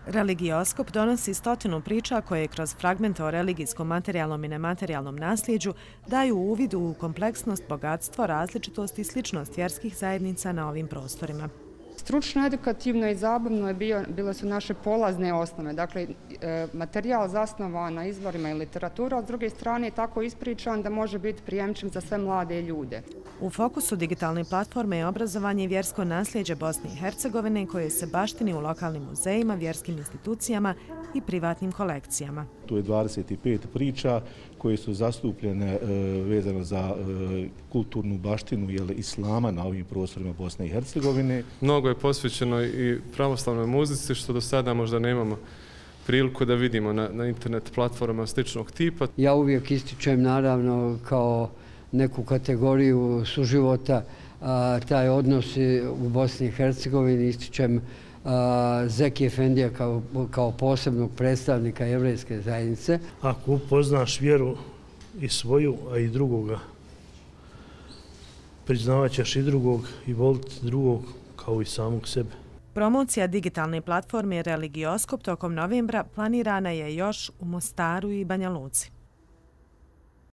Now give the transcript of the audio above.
Religioskop donosi 100 priča koje kroz fragmente o religijskom, materijalnom i nematerijalnom nasljeđu daju uvid u kompleksnost, bogatstvo, različitost i sličnost vjerskih zajednica na ovim prostorima. Stručno, edukativno i zabavno bile su naše polazne osnove. Dakle, materijal zasnovan na izvorima i literatura, a s druge strane je tako ispričan da može biti prijemčiv za sve mlade ljude. U fokusu digitalne platforme je obrazovanje i vjersko nasljeđe Bosne i Hercegovine koje se baštini u lokalnim muzejima, vjerskim institucijama i privatnim kolekcijama. Tu je 25 priča koje su zastupljene vezano za kulturnu baštinu islama na ovim prostorima Bosne i Hercegovine. Mnogo je posvećeno i pravoslavnoj muzici, što do sada možda nemamo priliku da vidimo na internet platformama sličnog tipa. Ja uvijek ističem naravno kao neku kategoriju suživota taj odnos u Bosni i Hercegovini, ističem Zeki Efendija kao posebnog predstavnika jevrejske zajednice. Ako upoznaš vjeru i svoju, a i drugoga, priznavat ćeš i drugog i voliti drugog kao i samog sebe. Promocija digitalne platforme Religioskop tokom novembra planirana je još u Mostaru i Banja Luci.